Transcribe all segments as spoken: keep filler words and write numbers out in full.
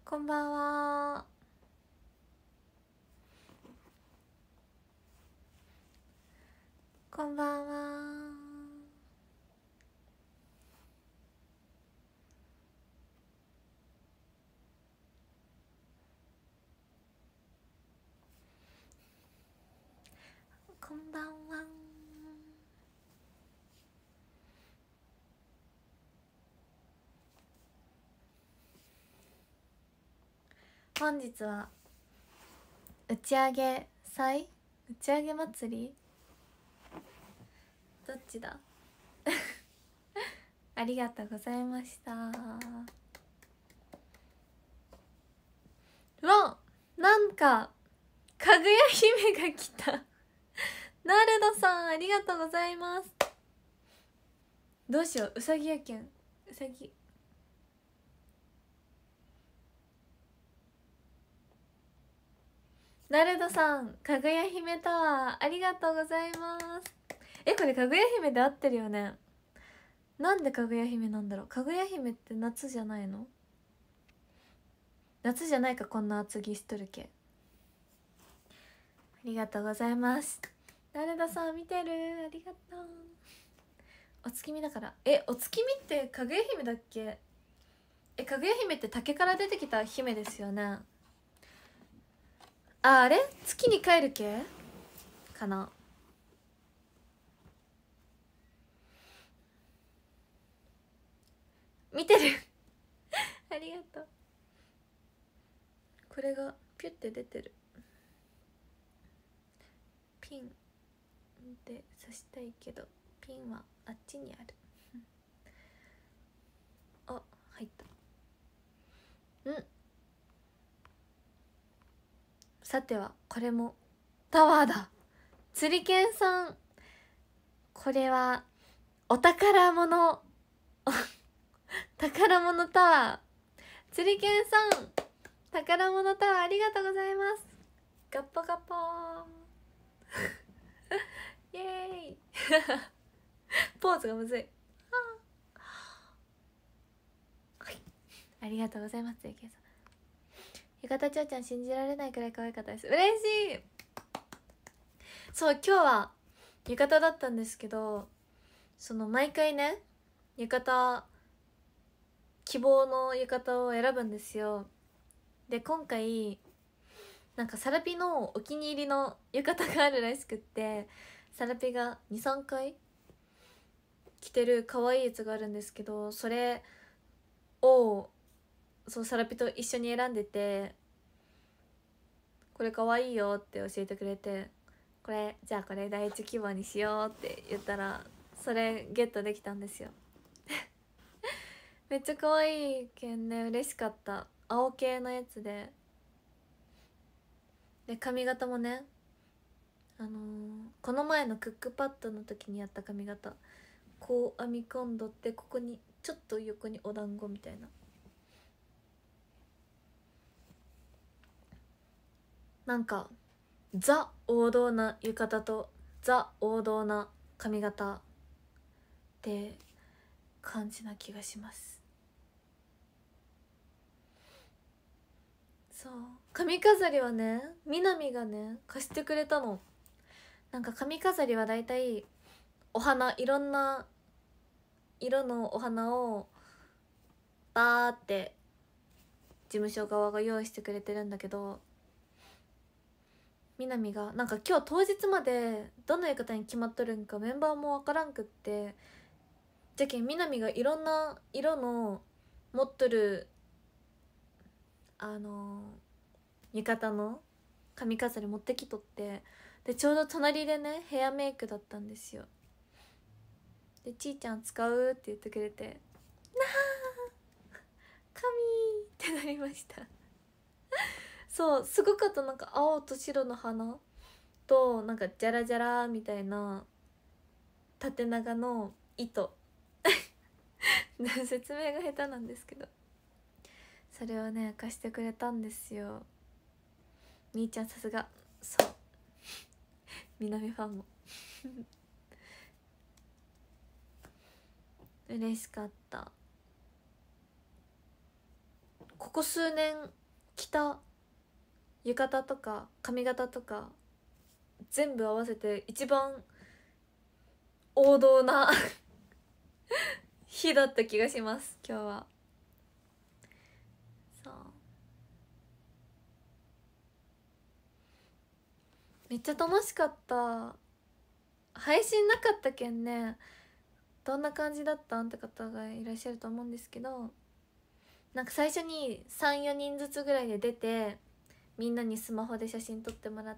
こんばんは。こんばんは。こんばんは。本日は打ち上げ祭打ち上げ祭りどっちだありがとうございました。うわ、なんかかぐや姫が来たナルドさんありがとうございます。どうしよう、うさぎやけん、うさぎナルドさん、かぐや姫タワーありがとうございます。え、これかぐや姫で合ってるよね。なんでかぐや姫なんだろう。かぐや姫って夏じゃないの？夏じゃないか、こんな厚着しとるけ。ありがとうございます。ナルドさん見てる、ありがとう。お月見だから。え、お月見ってかぐや姫だっけ？え、かぐや姫って竹から出てきた姫ですよね。あ、あれ月に帰る系かな。見てるありがとう。これがピュッて出てる。ピンで刺したいけどピンはあっちにあるあ、入ったん。さてはこれもタワーだ。釣り犬さん、これはお宝物宝物タワー。釣り犬さん、宝物タワーありがとうございます。ガッポガッポーイエーイポーズがむずい。ありがとうございます。釣り犬さん、浴衣ちょうちゃん信じられないくらい可愛かったです。嬉しい。そう、今日は浴衣だったんですけど、その毎回ね、浴衣希望の浴衣を選ぶんですよ。で、今回なんかサラピのお気に入りの浴衣があるらしくって、サラピがにさんかい着てる可愛いやつがあるんですけど、それをそうサラピと一緒に選んでて、これ可愛いよって教えてくれて、これじゃあこれ第一希望にしようって言ったら、それゲットできたんですよめっちゃ可愛いけんね、嬉しかった。青系のやつで、で髪型もね、あのー、この前のクックパッドの時にやった髪型、こう編み込んどって、ここにちょっと横にお団子みたいな、なんかザ王道な浴衣とザ王道な髪型って感じな気がします。そう、髪飾りはね、みなみがね貸してくれたの。なんか髪飾りはだいたいお花、いろんな色のお花をバーって事務所側が用意してくれてるんだけど、みなみがなんか今日当日までどの浴衣に決まっとるんかメンバーもわからんくって、じゃけんみなみがいろんな色の持っとるあの浴衣の髪飾り持ってきとって、でちょうど隣でねヘアメイクだったんですよ。でちーちゃん使うって言ってくれて、なあ髪ってなりましたそう、すごかった。なんか青と白の花となんかジャラジャラみたいな縦長の糸説明が下手なんですけど、それをね貸してくれたんですよ。みーちゃんさすが。そう南ファンも嬉しかった。ここ数年着た浴衣とか髪型とか全部合わせて一番王道な日だった気がします今日は。そうめっちゃ楽しかった。配信なかったけんね、どんな感じだったんって方がいらっしゃると思うんですけど、なんか最初にさんよにんずつぐらいで出て、みんなにスマホで写真撮ってもらって、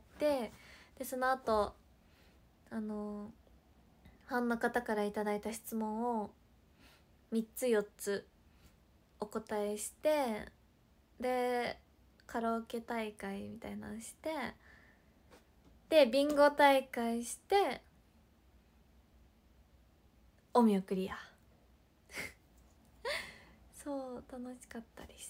でその後あのファンの方からいただいた質問をみっつよっつお答えして、でカラオケ大会みたいなのして、でビンゴ大会して、お見送りやそう楽しかったです。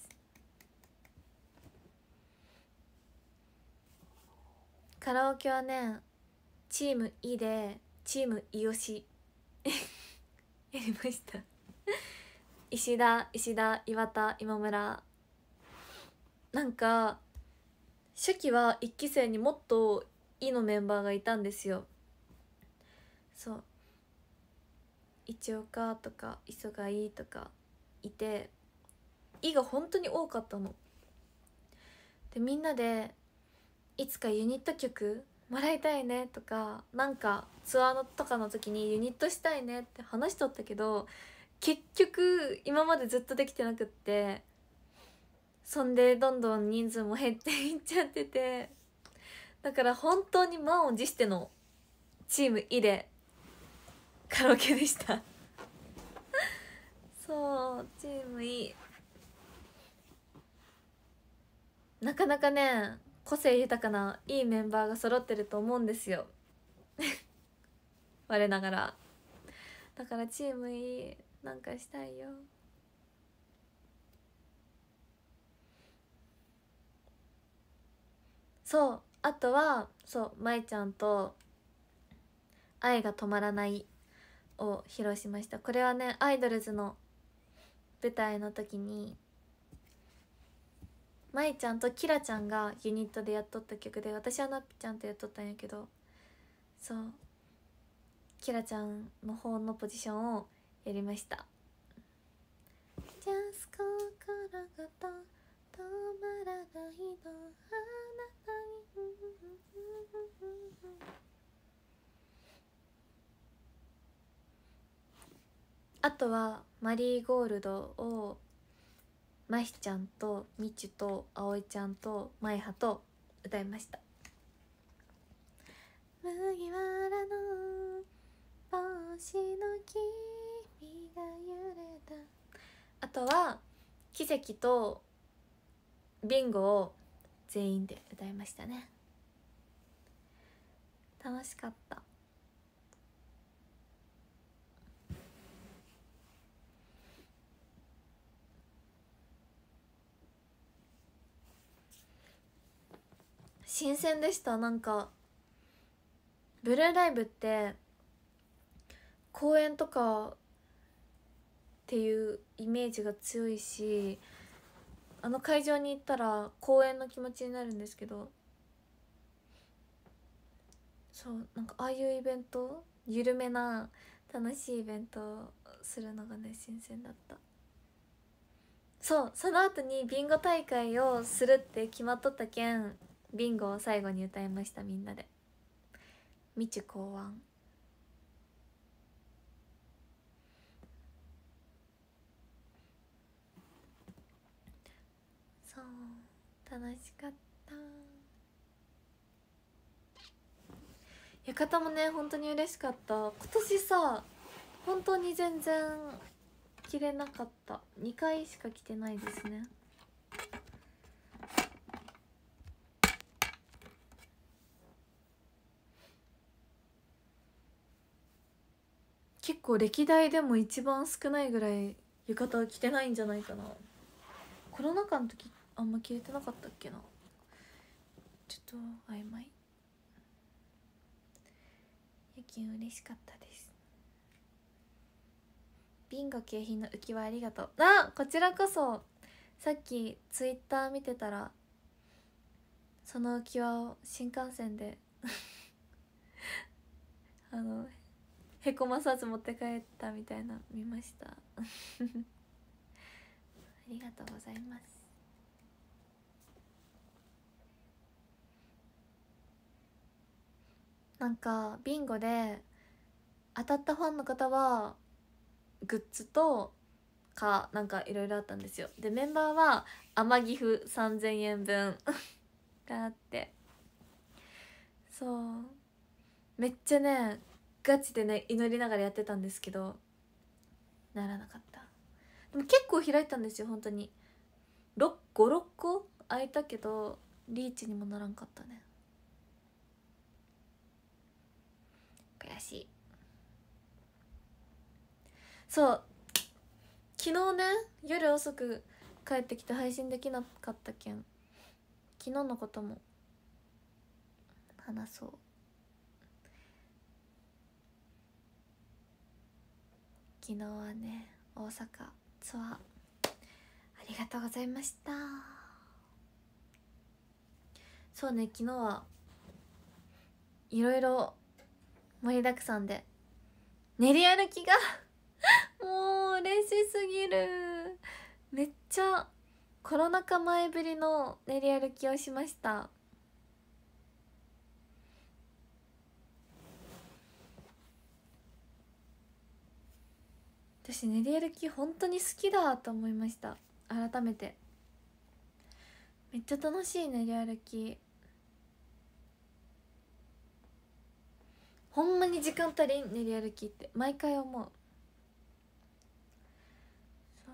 カラオケはね、チームイでチームイオシやりました石田石田岩田今村。なんか初期はいっき生にもっとイのメンバーがいたんですよ。そう一岡とか磯がいいとかいて、イが本当に多かったので、みんなでいつかユニット曲もらいたいねとか、なんかツアーのとかの時にユニットしたいねって話しとったけど、結局今までずっとできてなくって、そんでどんどん人数も減っていっちゃってて、だから本当に満を持してのチームイでカラオケでしたそうチームイ、なかなかね個性豊かないいメンバーが揃ってると思うんですよ我ながら。だからチームイなんかしたいよ。そうあとはそう舞ちゃんと「愛が止まらない」を披露しました。これはねアイドルズの舞台の時に舞ちゃんとキラちゃんがユニットでやっとった曲で、私はなっぴちゃんとやっとったんやけど、そうキラちゃんの方のポジションをやりました。ジャスコ心がと止まらないのあなたにあとはマリーゴールドをまひちゃんとみちゅとあおいちゃんとまいはと歌いました。麦わらの帽子の君が揺れた。あとは奇跡とビンゴを全員で歌いましたね。楽しかった。新鮮でした。なんかブルーライブって公演とかっていうイメージが強いし、あの会場に行ったら公演の気持ちになるんですけど、そうなんかああいうイベント、緩めな楽しいイベントをするのがね新鮮だった。そうその後にビンゴ大会をするって決まっとったけん、ビンゴを最後に歌いました。みんなでみちゅ考案。そう楽しかった。浴衣もね本当に嬉しかった。今年さ本当に全然着れなかった。にかいしか着てないですね。結構歴代でも一番少ないぐらい浴衣着てないんじゃないかな。コロナ禍の時あんま着れてなかったっけな、ちょっと曖昧。やけん嬉しかったです。ビンゴ景品の浮き輪ありがとう。あ、こちらこそ。さっきツイッター見てたらその浮き輪を新幹線であのへこまさず持って帰ったみたいな見ましたありがとうございます。なんかビンゴで当たったファンの方はグッズとかなんかいろいろあったんですよ。でメンバーは天城府さんぜんえんぶんがあって、そうめっちゃねガチでね祈りながらやってたんですけどならなかった。でも結構開いたんですよ本当に。ごろっこ開いたけどリーチにもならんかったね。悔しい。そう昨日ね夜遅く帰ってきて配信できなかったけん昨日のことも話そう。昨日はね大阪ツアーありがとうございました。そうね昨日はいろいろ盛りだくさんで練り歩きがもう嬉しすぎる。めっちゃコロナ禍前ぶりの練り歩きをしました。私練り歩き本当に好きだと思いました。改めてめっちゃ楽しい練り歩き。ほんまに時間足りん練り歩きって毎回思う。そう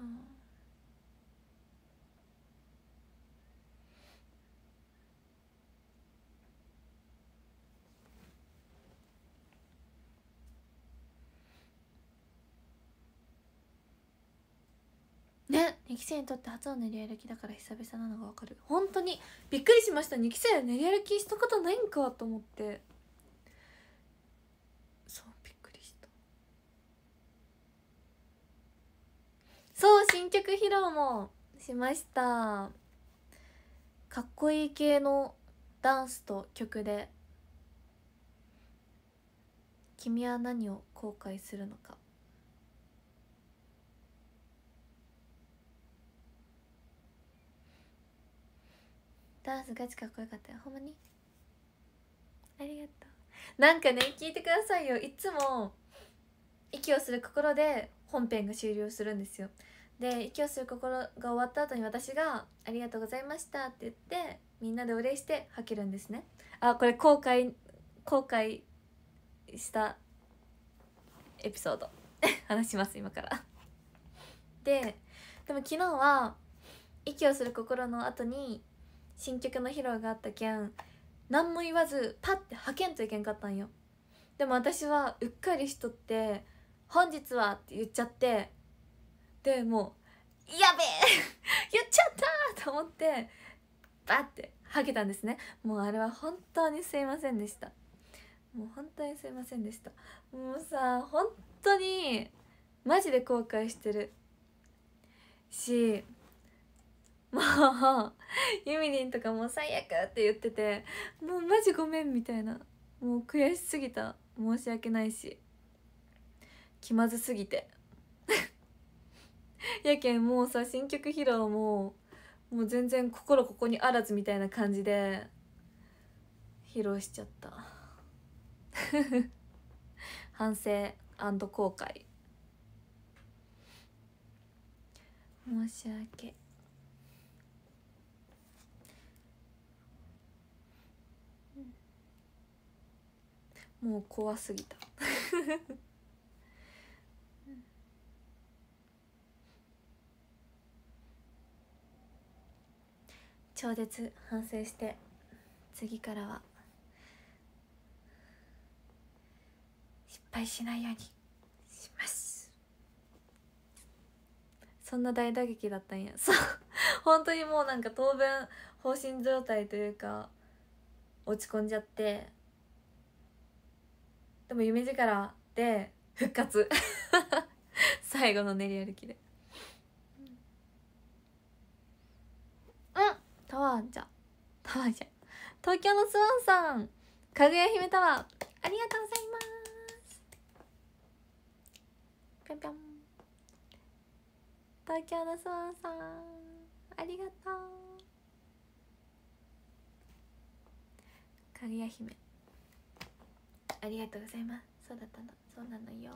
ね、にき生にとって初の練り歩きだから久々なのが分かる。本当にびっくりしました。にき生練り歩きしたことないんかと思って、そうびっくりした。そう新曲披露もしました。かっこいい系のダンスと曲で「君は何を後悔するのか」。ダンスガチかっこよかったよ。ほんまにありがとう。なんかね聞いてくださいよ。いつも息をする心で本編が終了するんですよ。で息をする心が終わった後に私が「ありがとうございました」って言ってみんなでお礼して吐けるんですね。あこれ後悔後悔したエピソード話します今からででも昨日は息をする心の後に新曲の披露があったけん何も言わずパッて吐けんといけんかったんよ。でも私はうっかりしとって「本日は」って言っちゃって、でもうやべえ言っちゃったと思ってバッて吐けたんですね。もうあれは本当にすいませんでした。もう本当にすいませんでした。もうさ本当にマジで後悔してるし、もうゆみりんとかも最悪って言ってて、もうマジごめんみたいな、もう悔しすぎた、申し訳ないし気まずすぎてやけんもうさ新曲披露ももう全然心ここにあらずみたいな感じで披露しちゃった反省後悔申し訳。もう怖すぎた超絶反省して次からは失敗しないようにします。そんな大打撃だったんや。そう本当にもうなんか当分放心状態というか落ち込んじゃって、でも夢力で復活最後の練り歩きでうんタワーじゃタワーじゃ東京のスワンさん、かぐや姫タワーありがとうございます。ぴょんぴょん。東京のスワンさんありがとう。かぐや姫ありがとうございます。そうだったの、そうなのよ。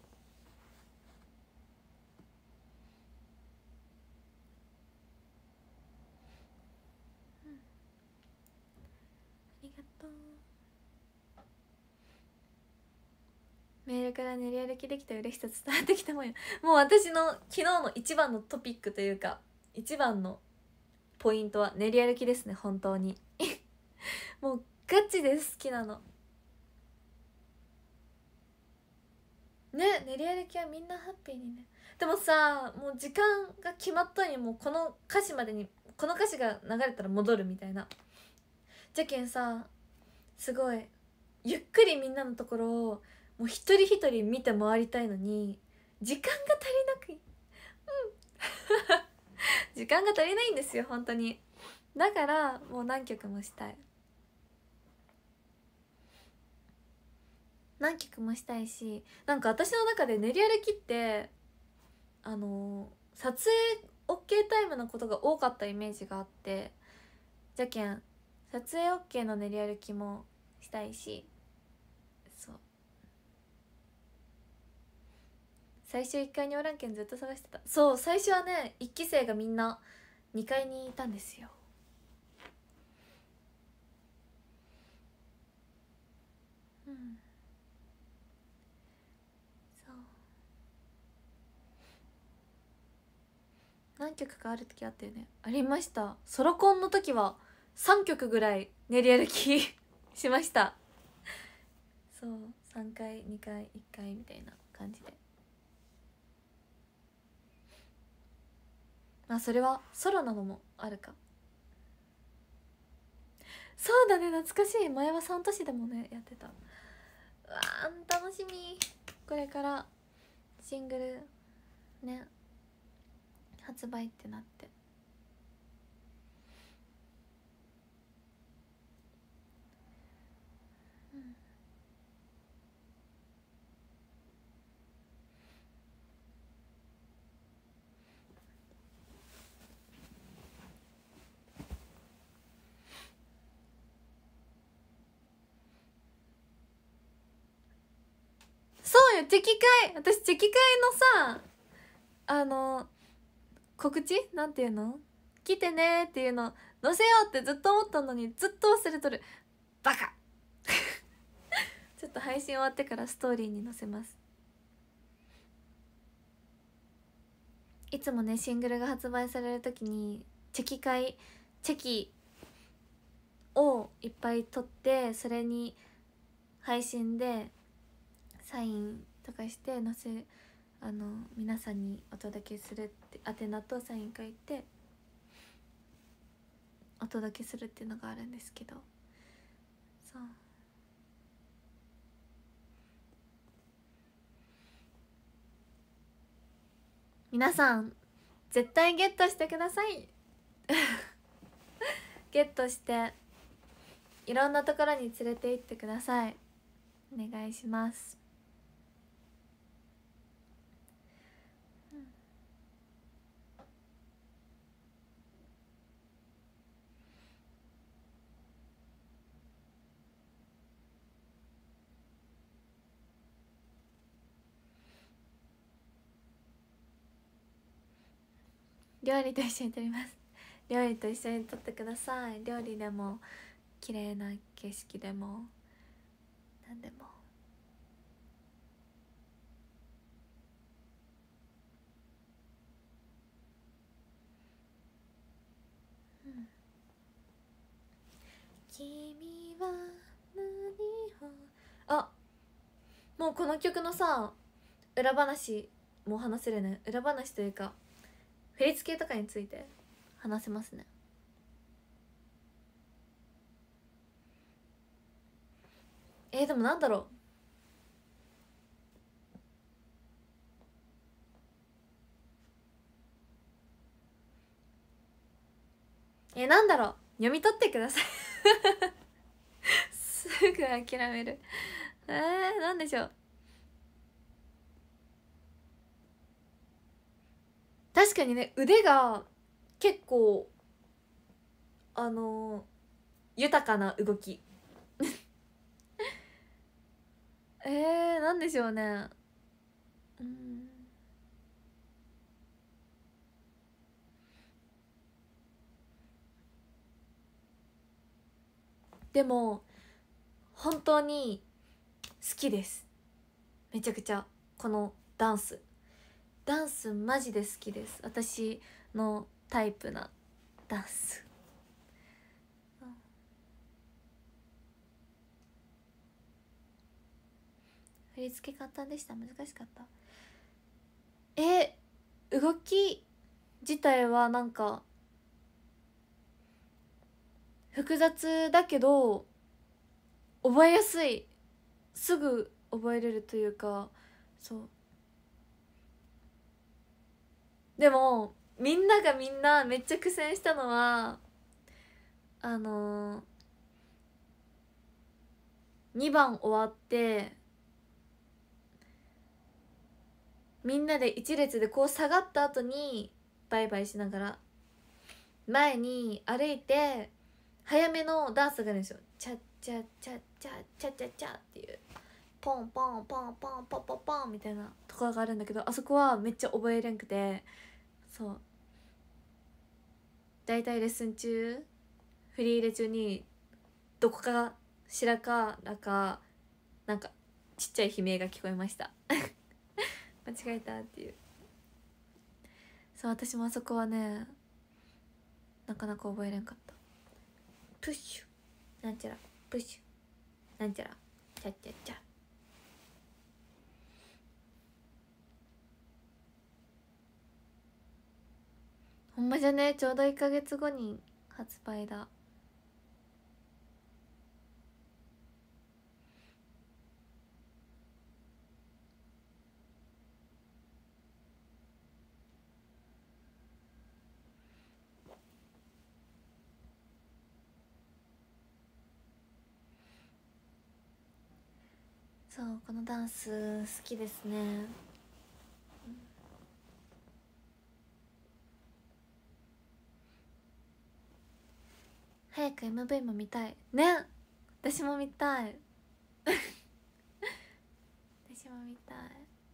うん、ありがとう。メールから練り歩きできた嬉しさ伝わってきたもんよ。もう私の昨日の一番のトピックというか一番のポイントは練り歩きですね。本当にもうガチで好きなのね。練り歩きはみんなハッピーにね。でもさ、もう時間が決まったのに、もうこの歌詞までにこの歌詞が流れたら戻るみたいな。じゃけんさ、すごいゆっくりみんなのところをもう一人一人見て回りたいのに時間が足りなく、うん時間が足りないんですよ本当に。だからもう何曲もしたい、何曲もしたいし、なんか私の中で練り歩きってあのー、撮影 OK タイムのことが多かったイメージがあって、じゃけん撮影 OK の練り歩きもしたいし、そう最初いっかいにおらんけんずっと探してた。そう最初はねいっき生がみんなにかいにいたんですよ。うんそう何曲かある時あったよね。ありました。ソロコンの時はさんきょくぐらい練り歩きしました。そうさんかいにかいいっかいみたいな感じで。まあそれはソロなのもあるか。そうだね懐かしい。前はさん都市でもねやってた。うわー楽しみ。これからシングルね発売ってなって、うん、そうよチェキ会。私チェキ会のさあの告知なんていうの、来てねっていうの載せようってずっと思ったのにずっと忘れとる。バカちょっと配信終わってからストーリーに載せます。いつもねシングルが発売される時にチェキ会チェキをいっぱい撮って、それに配信でサインとかして載せ、あの皆さんにお届けするって宛名とサイン書いてお届けするっていうのがあるんですけど、そう皆さん絶対ゲットしてくださいゲットしていろんなところに連れて行ってください。お願いします。料理と一緒に撮ります。料理と一緒に撮ってください。料理でも綺麗な景色でも何でも。うん、君は何を、あ、もうこの曲のさ裏話もう話せるね。裏話というか振り付けとかについて話せますね。えー、でもなんだろう、えー、なんだろう、読み取ってくださいすぐ諦める。えー、なんでしょう。確かにね、腕が結構あのー、豊かな動きえー、なんでしょうね。うん、でも本当に好きです。めちゃくちゃこのダンスダンスマジで好きです。私のタイプなダンス、うん、振り付け簡単でした？難しかった？え動き自体はなんか複雑だけど覚えやすい。すぐ覚えれるというか、そうでもみんながみんなめっちゃ苦戦したのはあのー、にばん終わってみんなで一列でこう下がった後にバイバイしながら前に歩いて早めのダンスがあるんですよ。チャッチャッチャッチャッチャッチャッチャッっていうポンポンポンポンポンポンポンみたいなところがあるんだけど、あそこはめっちゃ覚えれんくて、そう大体レッスン中振り入れ中にどこかしらからかなんかちっちゃい悲鳴が聞こえました間違えたっていう。そう私もあそこはねなかなか覚えれんかった。プッシュなんちゃらプッシュなんちゃらチャッチャッチャ。ほんまじゃね、ちょうどいっかげつごに発売だ。そうこのダンス好きですね、うん、早く エムブイ も見たいね。私も見たい私も見たい。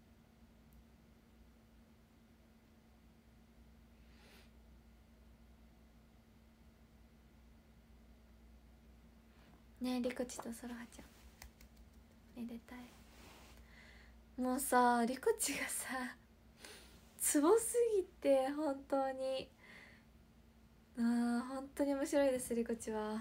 ねえリコチとソラハちゃんめでたい。もうさリコチがさツボすぎて本当にあー本当に面白いです。リコチは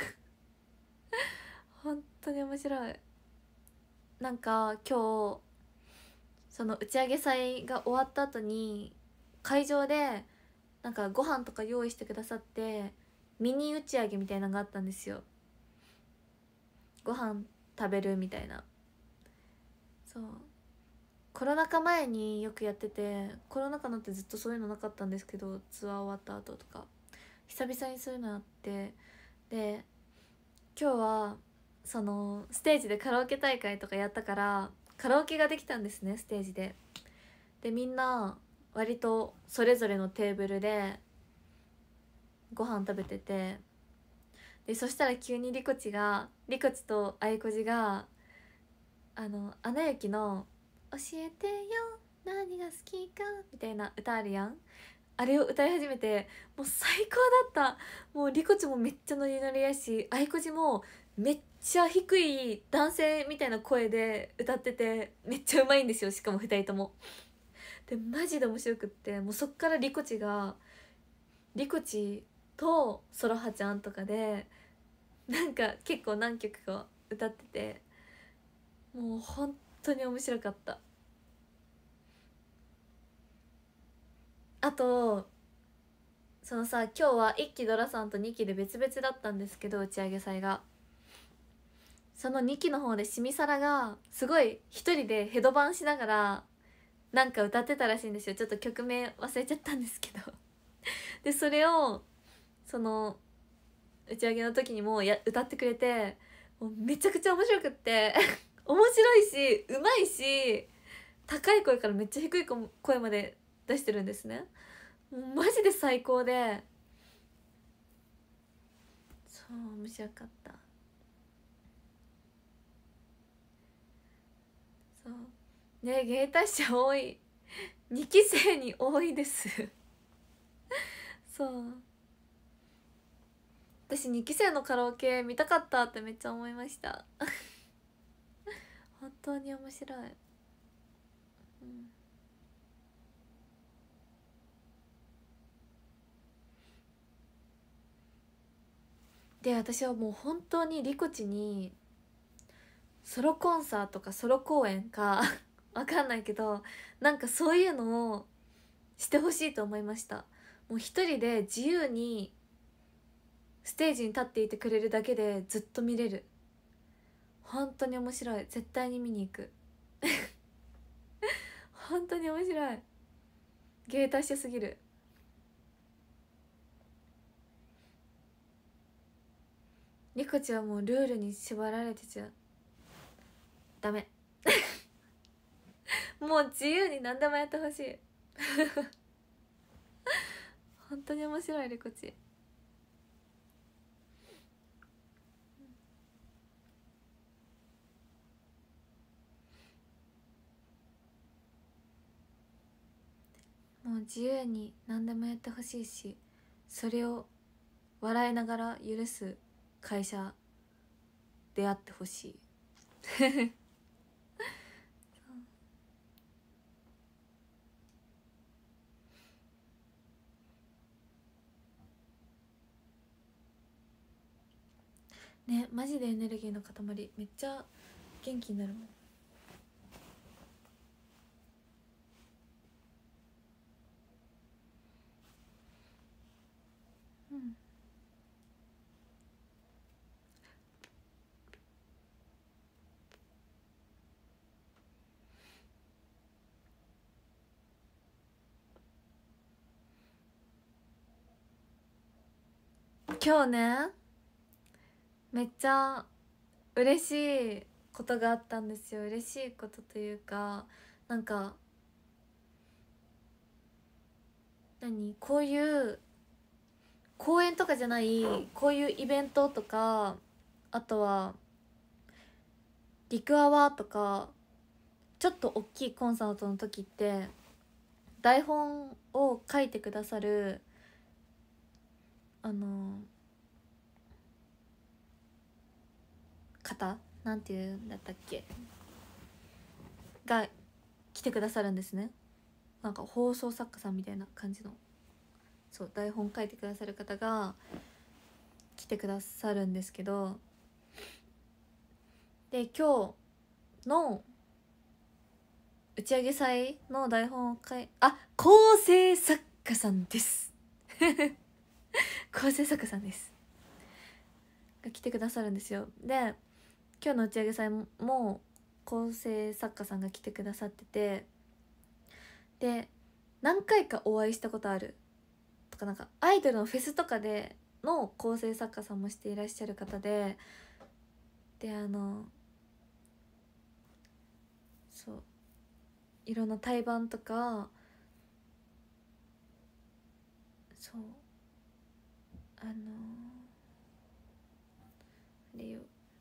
本当に面白い。なんか今日その打ち上げ祭が終わった後に会場でなんかご飯とか用意してくださってミニ打ち上げみたいなのがあったんですよ。ご飯食べるみたいな。そうコロナ禍前によくやってて、コロナ禍のってずっとそういうのなかったんですけど、ツアー終わった後とか久々にそういうのあって、で今日はそのステージでカラオケ大会とかやったからカラオケができたんですね、ステージで。でみんな割とそれぞれのテーブルでご飯食べてて、でそしたら急にリコチがリコチとアイコジがあの「アナ雪の教えてよ何が好きか」みたいな歌あるやん。あれを歌い始めてもう最高だった。もうリコチもめっちゃノリノリやし、アイコジもめっちゃ低い男性みたいな声で歌っててめっちゃうまいんですよ。しかもふたりともでマジで面白くって、もうそっからリコチがリコチとソラハちゃんとかでなんか結構何曲か歌ってて、もう本当に面白かった。あとそのさ今日はいっきドラさんとにきで別々だったんですけど、打ち上げ祭がそのにきの方でシミサラがすごい一人でヘドバンしながらなんか歌ってたらしいんですよ。ちょっと曲名忘れちゃったんですけどでそれをその打ち上げの時にもや歌ってくれて、もうめちゃくちゃ面白くって面白いしうまいし、高い声からめっちゃ低い声まで出してるんですね。もうマジで最高で、そう面白かった。そうね、芸達者多い、にき生に多いですそう私にき生のカラオケ見たかったってめっちゃ思いました本当に面白い、うん、で私はもう本当にリコチにソロコンサートかソロ公演かわかんないけど、なんかそういうのをしてほしいと思いました。もう一人で自由にステージに立っていてくれるだけでずっと見れる。本当に面白い、絶対に見に行く本当に面白い、芸達者すぎる。リコちはもうルールに縛られてちゃダメもう自由に何でもやってほしい本当に面白いリコチ。もう自由に何でもやってほしいし、それを笑いながら許す会社であってほしいね、マジでエネルギーの塊、めっちゃ元気になるもん。うん、今日ねめっちゃ嬉しいことがあったんですよ。嬉しいことというか、なんか何、こういう公演とかじゃないこういうイベントとか、あとはリクアワーとかちょっと大きいコンサートの時って台本を書いてくださるあの方、なんていうんだったっけ、が来てくださるんですね。なんか放送作家さんみたいな感じの、そう台本書いてくださる方が来てくださるんですけど、で今日の打ち上げ祭の台本を書いあ構成作家さんです構成作家さんですが来てくださるんですよ。で今日の打ち上げ祭も構成作家さんが来てくださってて、で何回かお会いしたことあるとか、なんかアイドルのフェスとかでの構成作家さんもしていらっしゃる方で、であのそういろんな対バンとか、そうあのあれよ、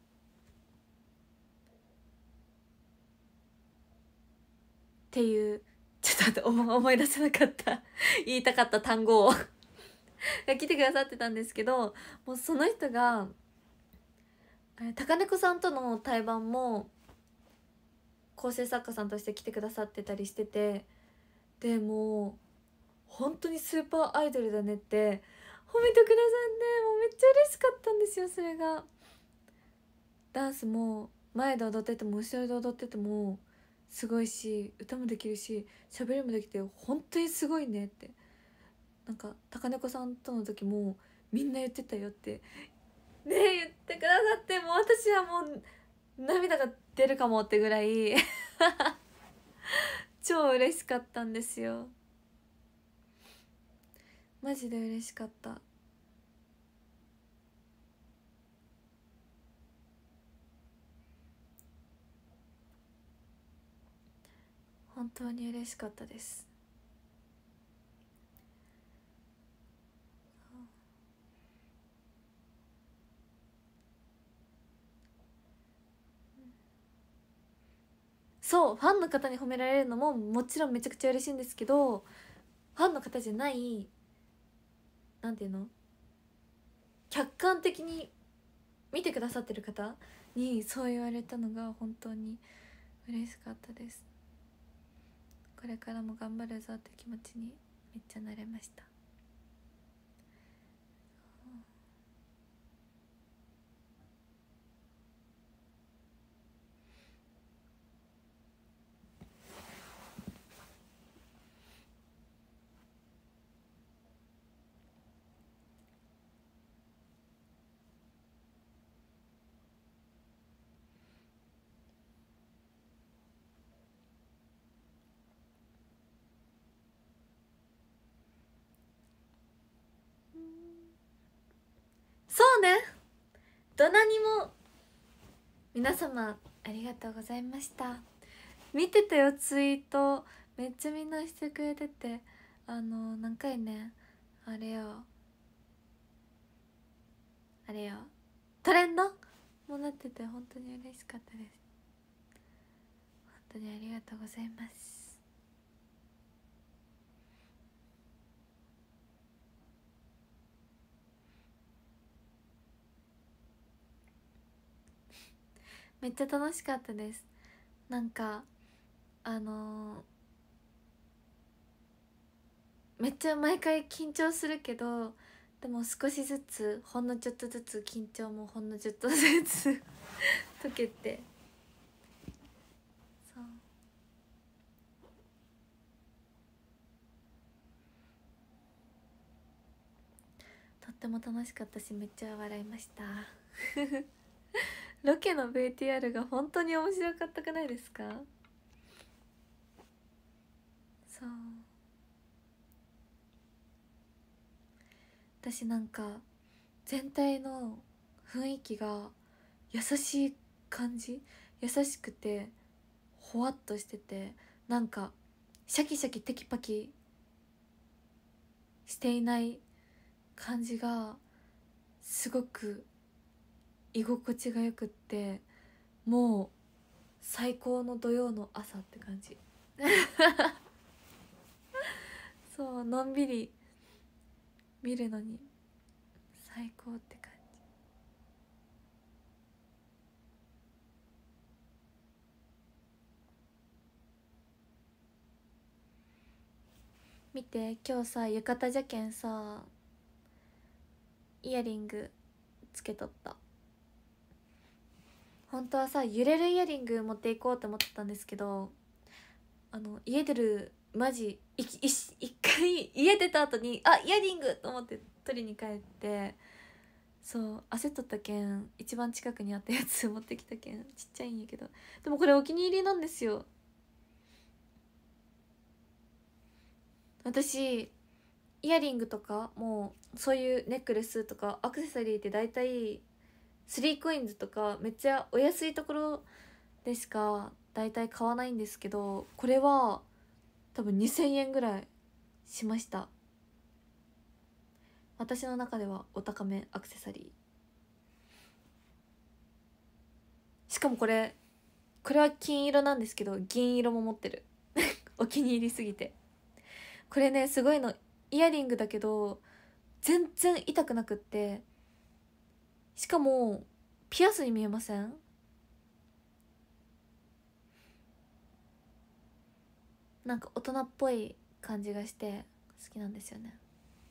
っていうちょっと待って思思い出せなかった言いたかった単語をが来てくださってたんですけど、もうその人が高猫さんとの対バンも構成作家さんとして来てくださってたりしてて、でもう本当にスーパーアイドルだねって褒めてくださって、もうめっちゃ嬉しかったんですよ。それがダンスも前で踊ってても後ろで踊っててもすごいし、歌もできるし喋りもできて本当にすごいねって、なんか高猫さんとの時もみんな言ってたよってねえ言ってくださって、もう私はもう涙が出るかもってぐらい超嬉しかったんですよ。マジで嬉しかった。 本当に嬉しかったです。そうファンの方に褒められるのももちろんめちゃくちゃ嬉しいんですけど、ファンの方じゃないなんていうの、客観的に見てくださってる方にそう言われたのが本当に嬉しかったです。これからも頑張るぞって気持ちにめっちゃなれました。そうね、どなにも皆様ありがとうございました。見てたよツイート、めっちゃみんなしてくれてて、あの何回ね、あれよあれよトレンドもなってて本当に嬉しかったです。本当にありがとうございます。めっちゃ楽しかったです。なんかあのー、めっちゃ毎回緊張するけど、でも少しずつほんのちょっとずつ緊張もほんのちょっとずつ解けて、そうとっても楽しかったしめっちゃ笑いましたロケの ブイティーアール が本当に面白かったくないですか？そう私なんか全体の雰囲気が優しい感じ、優しくてほわっとしてて、なんかシャキシャキテキパキしていない感じがすごく居心地がよくって、もう最高の土曜の朝って感じそうのんびり見るのに最高って感じ。見て今日さ浴衣じゃけんさイヤリングつけとった。本当はさ揺れるイヤリング持っていこうと思ってたんですけど、あの家出るマジいい一回家出た後にあイヤリングと思って取りに帰って、そう焦っとったけん一番近くにあったやつ持ってきたけんちっちゃいんやけど、でもこれお気に入りなんですよ。私イヤリングとかもうそういうネックレスとかアクセサリーって大体スリーコインズとかめっちゃお安いところでしか大体買わないんですけど、これは多分にせんえんぐらいしました。私の中ではお高めアクセサリー。しかもこれこれは金色なんですけど銀色も持ってるお気に入りすぎて。これねすごいの、イヤリングだけど全然痛くなくって、しかもピアスに見えません？なんか大人っぽい感じがして好きなんですよね。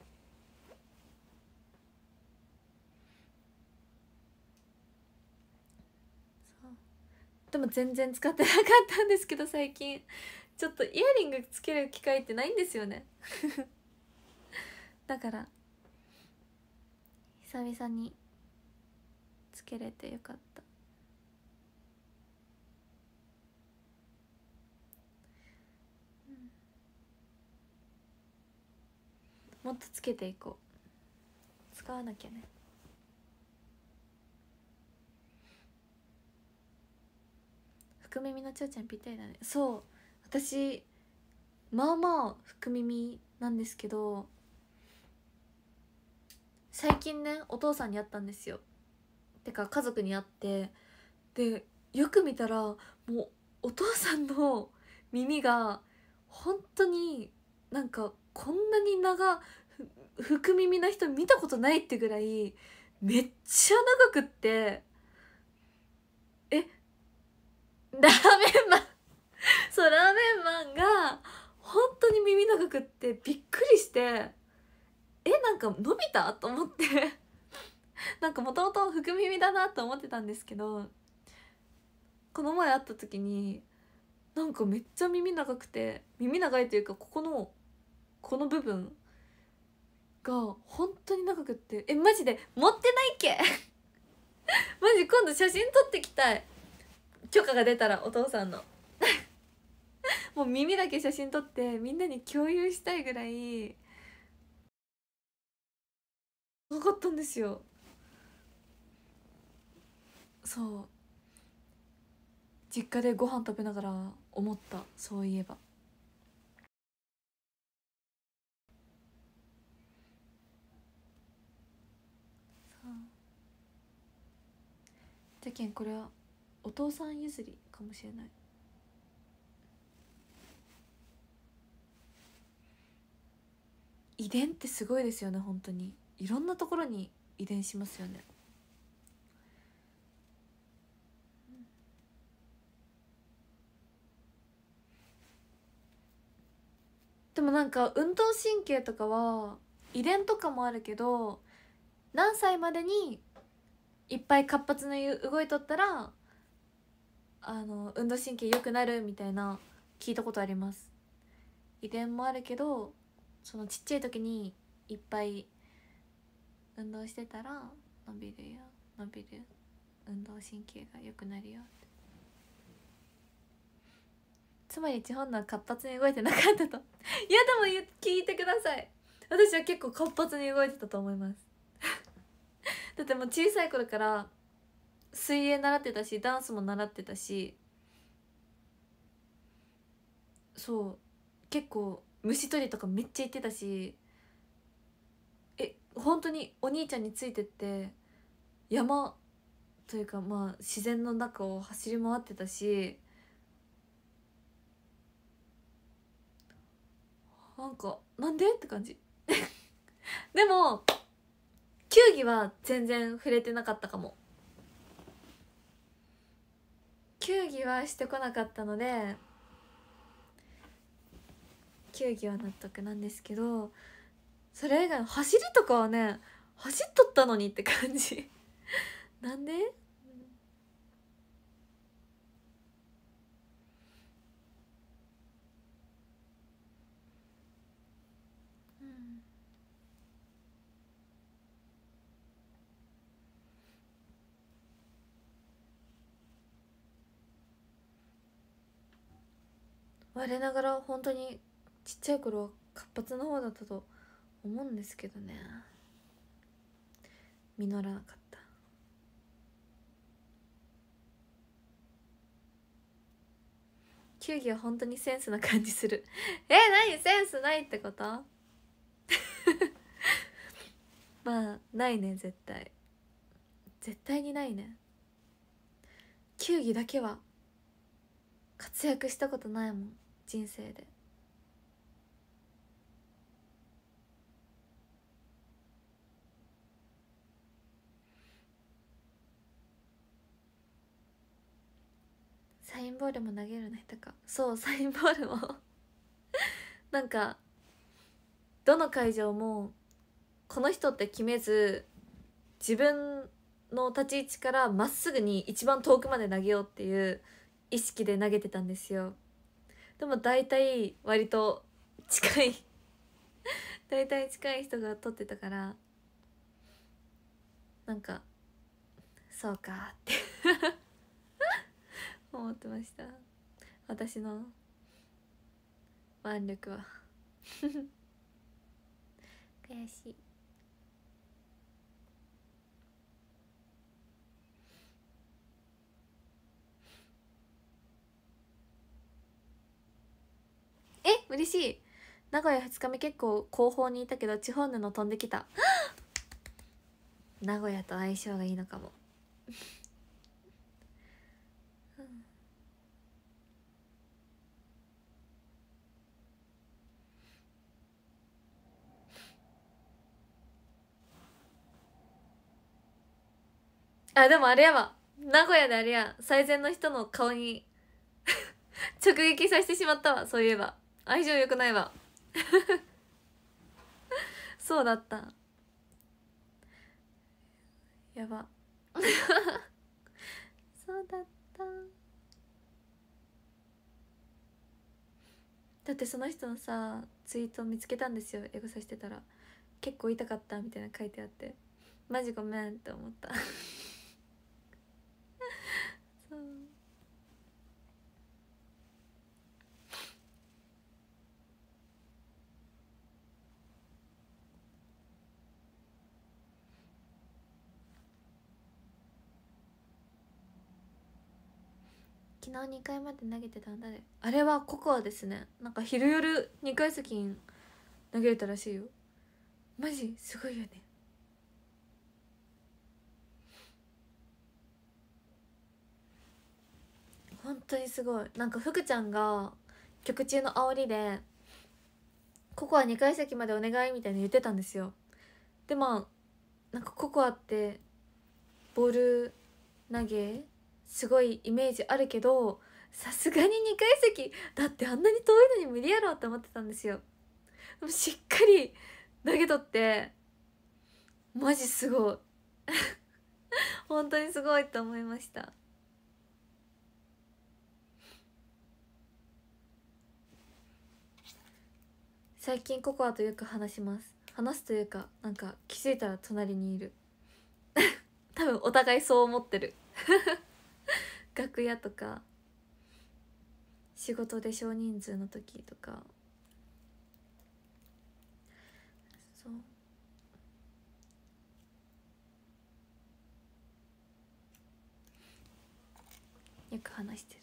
そうでも全然使ってなかったんですけど、最近ちょっとイヤリングつける機会ってないんですよねだから久々につけれてよかった。もっとつけていこう、使わなきゃね。福耳のちょうちゃんぴったりだね。そう私まあまあ福耳なんですけど、最近ねお父さんに会ったんですよ。てか家族に会って、でよく見たらもうお父さんの耳が本当になんかこんなに長ふ福耳な人見たことないってぐらいめっちゃ長くって、えラーメンマンそうラーメンマンが本当に耳長くってびっくりして、えなんか伸びたと思ってなんかもともと福耳だなと思ってたんですけど、この前会った時になんかめっちゃ耳長くて、耳長いというかここのこの部分が本当に長くって、えマジで持ってないっけマジ今度写真撮ってきたい、許可が出たらお父さんのもう耳だけ写真撮ってみんなに共有したいぐらい長かったんですよ。そう実家でご飯食べながら思った、そういえば。じゃけんこれはお父さん譲りかもしれない。遺伝ってすごいですよね、本当にいろんなところに遺伝しますよね。でもなんか運動神経とかは遺伝とかもあるけど、何歳までにいっぱい活発に動いとったらあの運動神経良くなるみたいな聞いたことあります。遺伝もあるけどそのちっちゃい時にいっぱい運動してたら伸びるよ伸びる運動神経が良くなるよって。つまり地方のは活発に動いてなかったといやでも聞いてください、私は結構活発に動いてたと思いますだってもう小さい頃から水泳習ってたしダンスも習ってたし、そう結構虫取りとかめっちゃ行ってたし、え本当にお兄ちゃんについてって山というかまあ自然の中を走り回ってたし、なんかなんでって感じでも球技は全然触れてなかったかも。球技はしてこなかったので球技は納得なんですけど、それ以外の走りとかはね走っとったのにって感じなんで、うん、我ながら本当にちっちゃい頃は活発な方だったと思うんですけどね、実らなかった。球技は本当にセンスな感じするえ何センスないってことまあないね、絶対絶対にないね。球技だけは活躍したことないもん人生で。サインボールも投げるの下手か。そうサインボールもなんかどの会場もこの人って決めず自分の立ち位置からまっすぐに一番遠くまで投げようっていう意識で投げてたんですよ。でも大体割と近い大体近い人が取ってたからなんかそうかって思ってました、私の腕力は悔しい。 嬉しい。名古屋ふつかめ結構後方にいたけど地方布飛んできた。名古屋と相性がいいのかも。うん、あでもあれやわ、名古屋であれや最善の人の顔に直撃させてしまったわ。そういえば相性良くないわ。そうだった、やば。そうだった。だってその人のさツイート見つけたんですよ、エゴさしてたら。結構痛かったみたいな書いてあって、マジごめんって思った。そう、昨日にかいまで投げてたんだね。あれはココアですね。なんか昼夜にかい席投げれたらしいよ。マジすごいよね。本当にすごい。なんか福ちゃんが曲中の煽りでココアにかい席までお願いみたいに言ってたんですよ。でまあなんかココアってボール投げすごいイメージあるけど、さすがににかい席だってあんなに遠いのに無理やろって思ってたんですよ。でもしっかり投げとって、マジすごい。本当にすごいと思いました。最近ココアとよく話します。話すというかなんか気づいたら隣にいる。多分お互いそう思ってる。楽屋とか仕事で少人数の時とか、そうよく話してる。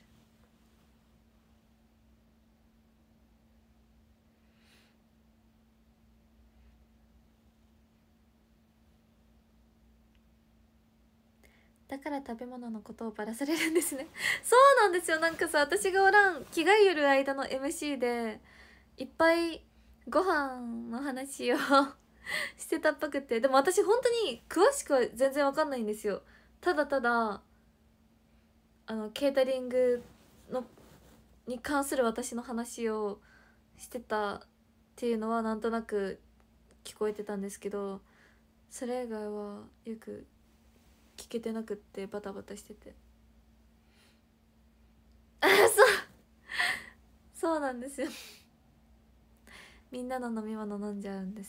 だから食べ物のことをバラされるんですね。そうなんですよ。なんかさ、私がおらん着替える間の エムシー でいっぱいご飯の話をしてたっぽくて、でも私本当に詳しくは全然わかんないんですよ。ただただあのケータリングのに関する私の話をしてたっていうのはなんとなく聞こえてたんですけど、それ以外はよく聞けてなくってバタバタしてて。あ、そうそうなんですよ。みんなの飲み物飲んじゃうんです。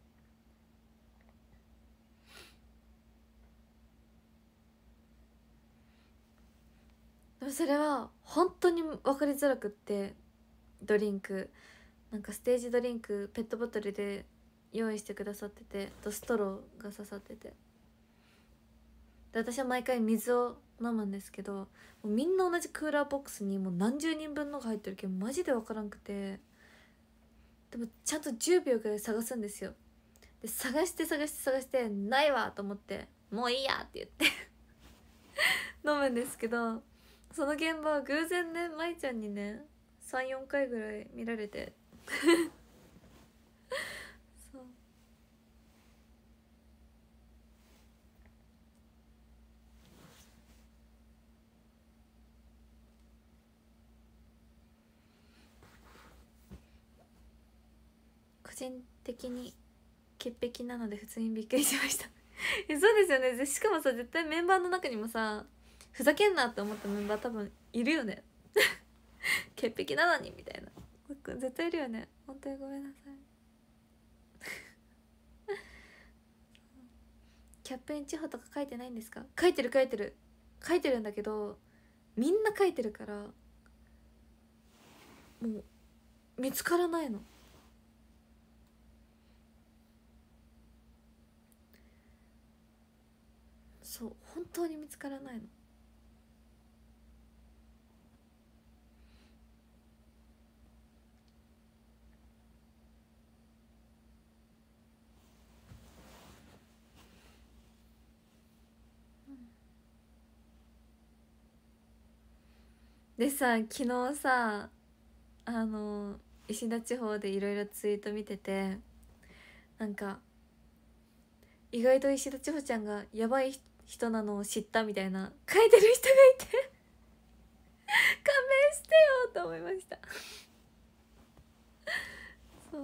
でもそれは本当に分かりづらくって、ドリンクなんかステージドリンクペットボトルで用意してくださってて、とストローが刺さってて、で私は毎回水を飲むんですけど、もうみんな同じクーラーボックスにもう何十人分のが入ってるけどマジで分からんくて、でもちゃんとじゅうびょうぐらい探すんですよ。で探して探して探してないわと思ってもういいやって言って飲むんですけど、その現場は偶然ね舞ちゃんにねさんよんかいぐらい見られてそう個人的に潔癖なので普通にびっくりしました。えそうですよね。しかもさ絶対メンバーの中にもさふざけんなって思ったメンバー多分いるよね。潔癖なのにみたいな絶対いるよね。本当にごめんなさい。キャップに地方とか書いてないんですか？書いてる書いてる書いてるんだけど、みんな書いてるからもう見つからないの。そう本当に見つからないの。 でさ、昨日さ、あの石田地方でいろいろツイート見てて、なんか意外と石田千穂ちゃんがやばい人なのを知ったみたいな書いてる人がいて勘弁してよと思いましたそう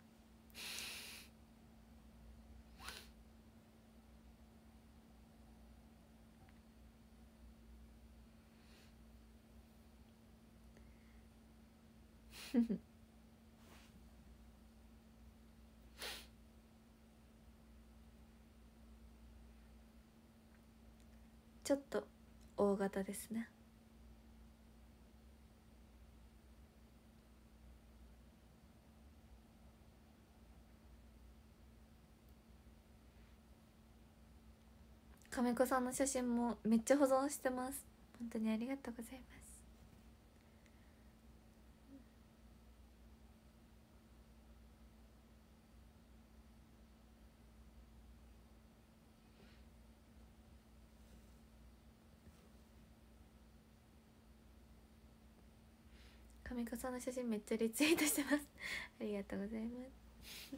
ちょっと大型ですね。亀子さんの写真もめっちゃ保存してます。本当にありがとうございます。亀子さんの写真めっちゃリツイートしてますありがとうございます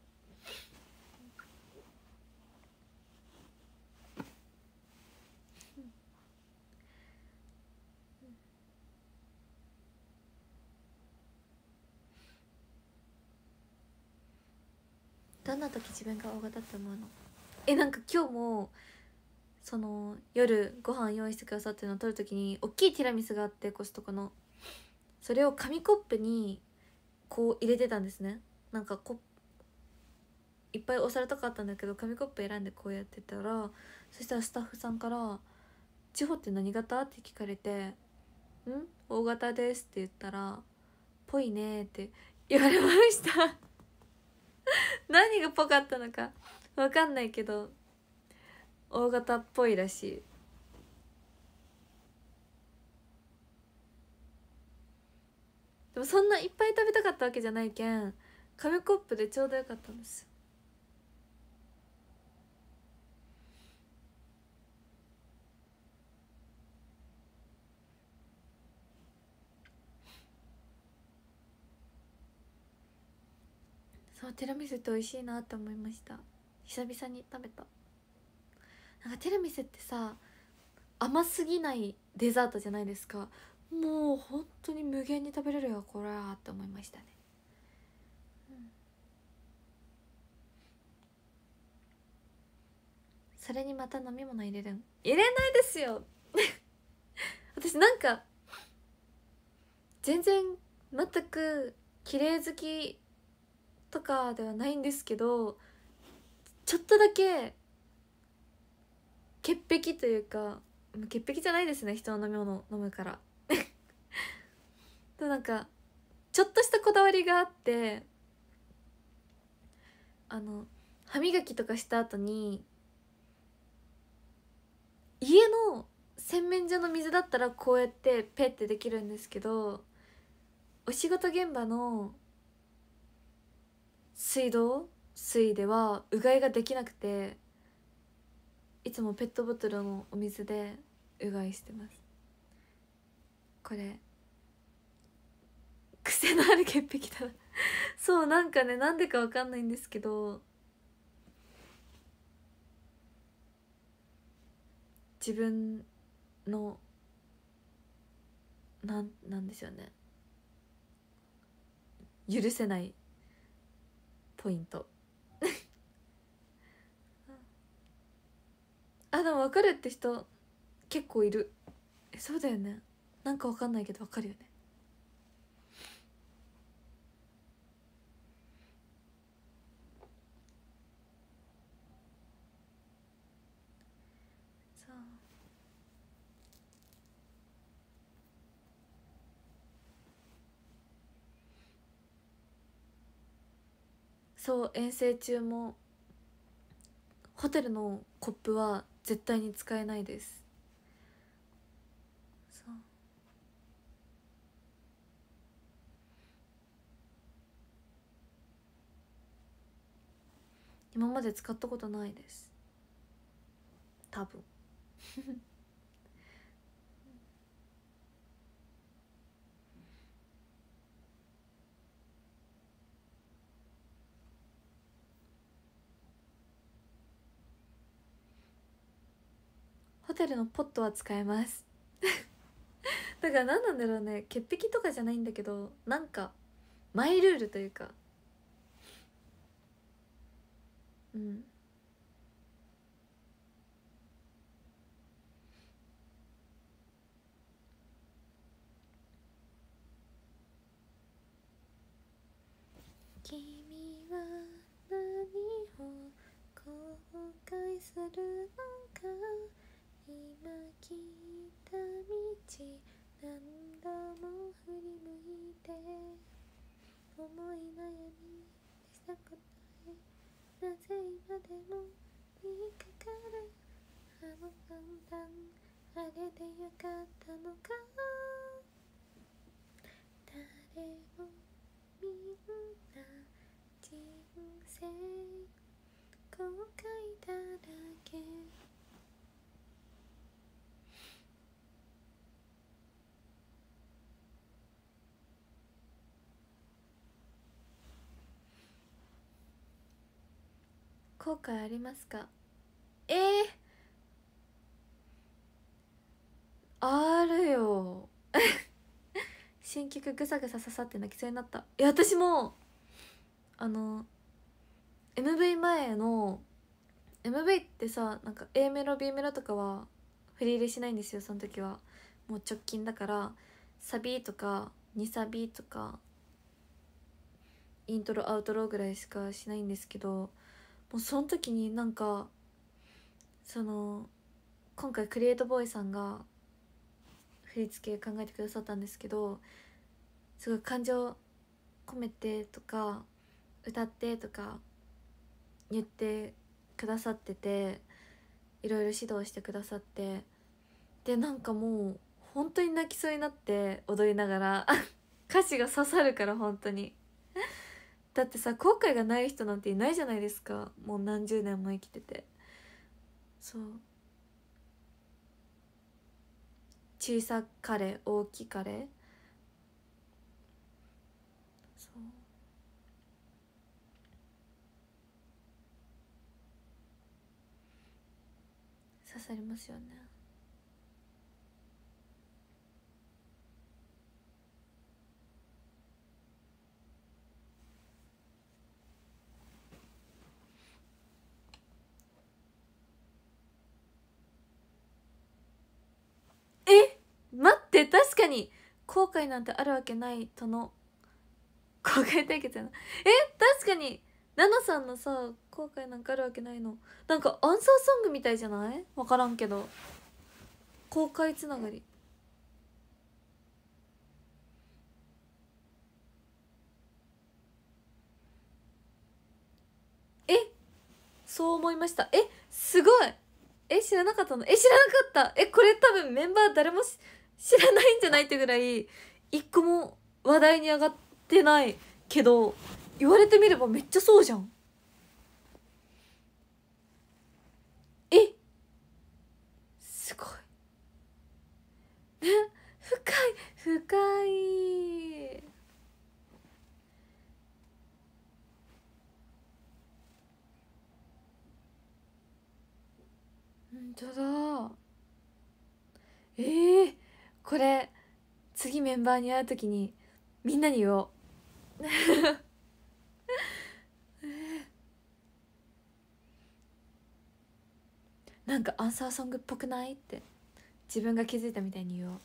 どんな時自分が大型って思うの？え、なんか今日もその夜ご飯用意してくださってるのを撮る時に大きいティラミスがあって、コストコのそれを紙コップにこう入れてたんですね。なんかこいっぱいお皿とかあったんだけど、紙コップ選んでこうやってたら、そしたらスタッフさんから「千穂って何型?」って聞かれて「ん大型です」って言ったら「ぽいね」って言われました何がぽかったのか分かんないけど大型っぽいらしい。でもそんないっぱい食べたかったわけじゃないけん、紙コップでちょうどよかったんですよ。そう、ティラミスって美味しいなって思いました。久々に食べた。なんかティラミスってさ、甘すぎないデザートじゃないですか。もう本当に無限に食べれるよこれはって思いましたね、うん、それにまた飲み物入れるん？入れないですよ私なんか全然全く綺麗好きとかではないんですけど、ちょっとだけ潔癖というか、潔癖じゃないですね、人の飲み物飲むからでなんかちょっとしたこだわりがあって、あの歯磨きとかした後に家の洗面所の水だったらこうやってペッてできるんですけど、お仕事現場の水道水ではうがいができなくて、いつもペットボトルのお水でうがいしてます。これ癖のある潔癖だなそう、なんかね、なんでかわかんないんですけど、自分のなんなんでしょうね、許せないポイントあ、でも分かるって人結構いる。え、そうだよね、なんか分かんないけど分かるよね。そうそう、遠征中もホテルのコップは絶対に使えないです。そう、今まで使ったことないです多分テルのポットは使えますだから何なんだろうね、潔癖とかじゃないんだけど、なんかマイルールというか、うん。君は何を後悔するのか、今来た道何度も振り向いて、思い悩みした答え、なぜ今でも言いかかる、あの判断あれでよかったのか、誰もみんな人生後悔だらけ。後悔ありますか？えー、あるよ新曲ぐさぐさ刺さって泣きそうになった。いや私もあの エムブイ 前の エムブイ ってさ、なんか A メロ B メロとかは振り入れしないんですよ。その時はもう直近だから、サビとかにサビとかイントロアウトロぐらいしかしないんですけど、もうその時になんかその今回クリエイトボーイさんが振り付け考えてくださったんですけど、すごい感情込めてとか歌ってとか言ってくださってて、いろいろ指導してくださって、でなんかもう本当に泣きそうになって踊りながら歌詞が刺さるから本当に。だってさ、後悔がない人なんていないじゃないですか、もう何十年も生きてて。そう、小さかれ大きかれ、そう刺さりますよね。え、待って、確かに後悔なんてあるわけないとの後悔対決やな。え、確かにナナさんのさ、後悔なんかあるわけないの、なんかアンサーソングみたいじゃない？分からんけど、後悔つながり。え、そう思いました。え、すごい。え、知らなかったの？え、知らなかった。え、これ多分メンバー誰も知らないんじゃないってぐらい一個も話題に上がってないけど、言われてみればめっちゃそうじゃん。え、すごいね、深い深い。本当だ。えー、これ次メンバーに会う時にみんなに言おうなんかアンサーソングっぽくないって自分が気づいたみたいに言おう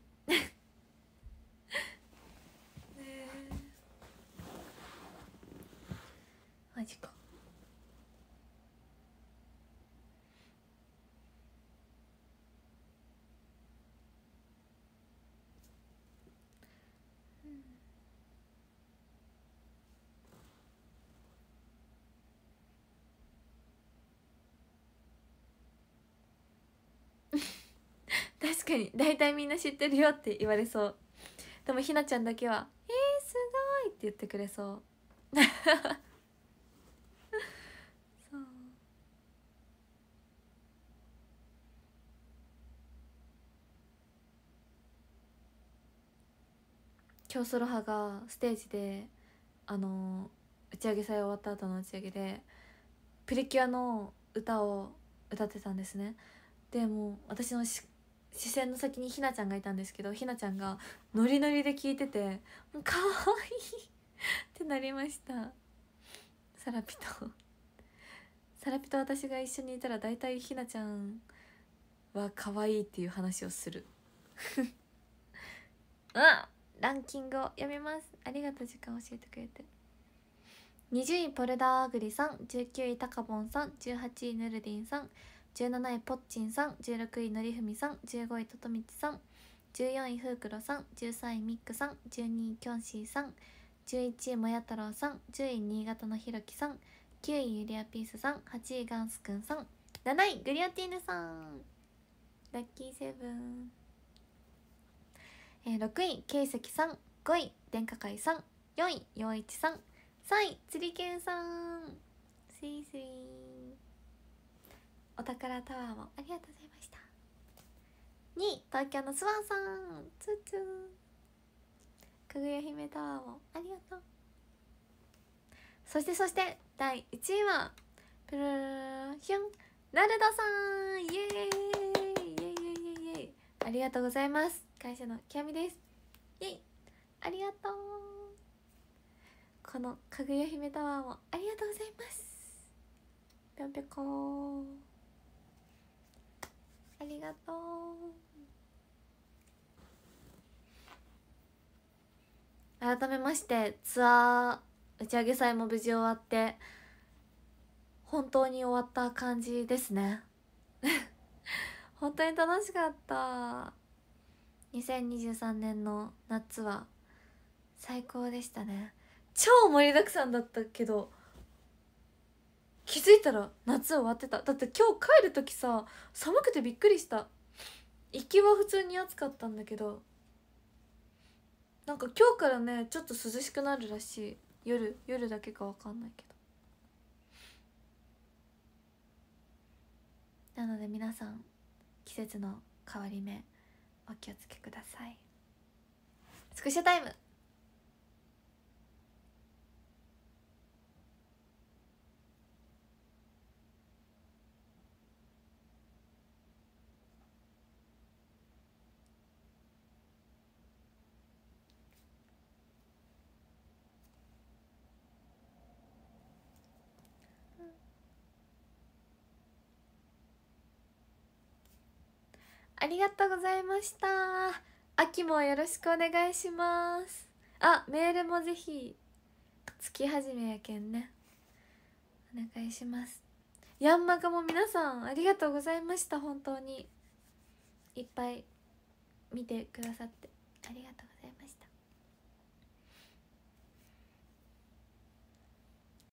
マジか。確かに大体みんな知ってるよって言われそう。でもひなちゃんだけは「えー、すごい!」って言ってくれそうそう、今日ソロ派がステージであの打ち上げ祭終わった後の打ち上げでプリキュアの歌を歌ってたんですね。 でもう私のし視線の先にひなちゃんがいたんですけど、ひなちゃんがノリノリで聞いてて「かわいい!」ってなりました。サラピとサラピと私が一緒にいたら大体ひなちゃんは可愛いっていう話をするうんランキングを読みます。ありがとう、時間教えてくれて。にじゅういポルダーアグリさん、じゅうきゅういタカボンさん、じゅうはちいヌルディンさん、じゅうなないポッチンさん、じゅうろくいのりふみさん、じゅうごいトトミチさん、じゅうよんいフークロさん、じゅうさんいミックさん、じゅうにいキョンシーさん、じゅういちいもや太郎さん、じゅうい新潟のひろきさん、きゅういユリアピースさん、はちいガンスくんさん、なないグリオティーヌさん、ラッキーセブン、えー、ろくいケイセキさん、ごい電化会さん、よんい陽一さん、さんい釣りけんさん、スイスイお宝タワーもありがとうございました。にい東京のスワンさん、ツーツーかぐや姫タワーもありがとう。そしてそしてだいいちいはプルルルヒュンナルドさん、イエーイイエイイエイイエイイエイ、ありがとうございます。会社のきあみです。イエイ、ありがとう。このかぐや姫タワーもありがとうございます。ぴょんぴょこー、ありがとう。改めましてツアー打ち上げ祭も無事終わって本当に終わった感じですね本当に楽しかった。にせんにじゅうさんねんの夏は最高でしたね。超盛りだくさんだったけど気づいたら夏終わってた。だって今日帰る時さ寒くてびっくりした。行きは普通に暑かったんだけど、なんか今日からねちょっと涼しくなるらしい。夜夜だけかわかんないけど。なので皆さん季節の変わり目お気をつけください。スクショタイム。ありがとうございました。秋もよろしくお願いします。あ、メールもぜひ月始めやけんね、お願いします。ヤンマガも皆さんありがとうございました。本当にいっぱい見てくださってありがとうございます。